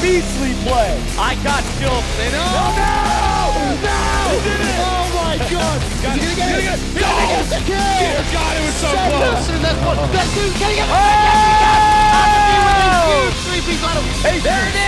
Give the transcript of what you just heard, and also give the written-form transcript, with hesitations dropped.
beastly play. I got still. They know. No! He did it! Oh my God! Is he gonna get it? He's gonna get the kill! Dear God, it was so close. That's one. That's two. Can he get it? Oh! Huge 3-piece on him. Hey, there it is!